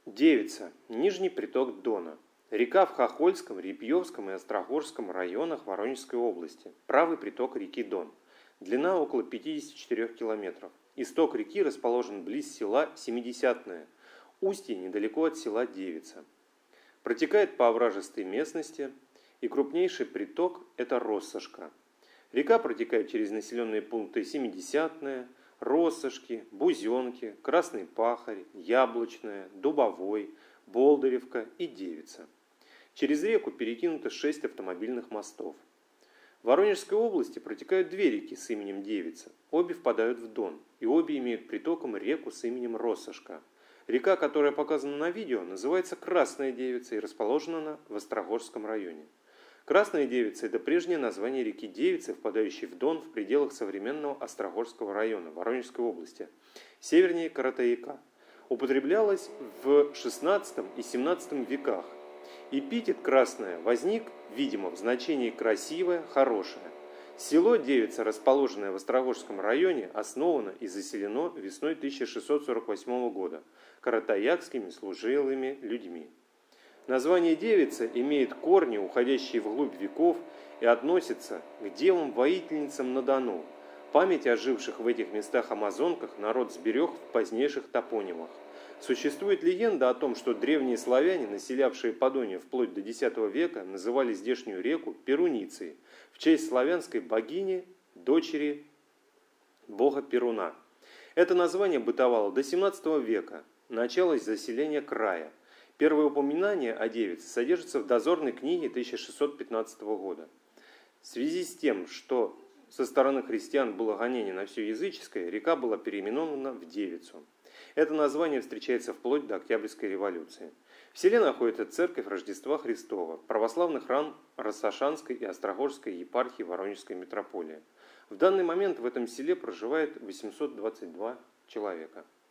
Девица – нижний приток Дона. Река в Хохольском, Репьевском и Острогожском районах Воронежской области. Правый приток реки Дон. Длина около 54 километров. Исток реки расположен близ села Семидесятное. Устье недалеко от села Девица. Протекает по овражистой местности, и крупнейший приток – это Россошка. Река протекает через населенные пункты Семидесятное, Россошки, Бузенки, Красный Пахарь, Яблочная, Дубовой, Болдыревка и Девица. Через реку перекинуто 6 автомобильных мостов. В Воронежской области протекают две реки с именем Девица. Обе впадают в Дон, и обе имеют притоком реку с именем Россошка. Река, которая показана на видео, называется Красная Девица и расположена она в Острогожском районе. Красная Девица – это прежнее название реки Девицы, впадающей в Дон в пределах современного Острогожского района Воронежской области, севернее Каратаяка. Употреблялась в XVI и XVII веках. Эпитет «красная» возник, видимо, в значении «красивая», «хорошая». Село Девица, расположенное в Острогожском районе, основано и заселено весной 1648 года каратаякскими служилыми людьми. Название Девица имеет корни, уходящие вглубь веков, и относится к девам-воительницам на Дону. Память о живших в этих местах амазонках народ сберег в позднейших топонимах. Существует легенда о том, что древние славяне, населявшие Подонье вплоть до X века, называли здешнюю реку Перуницей, в честь славянской богини, дочери бога Перуна. Это название бытовало до XVII века, началось заселение края. Первое упоминание о Девице содержится в дозорной книге 1615 года. В связи с тем, что со стороны христиан было гонение на все языческое, река была переименована в Девицу. Это название встречается вплоть до Октябрьской революции. В селе находится церковь Рождества Христова, православный храм Россошанской и Острогожской епархии Воронежской митрополии. В данный момент в этом селе проживает 822 человека.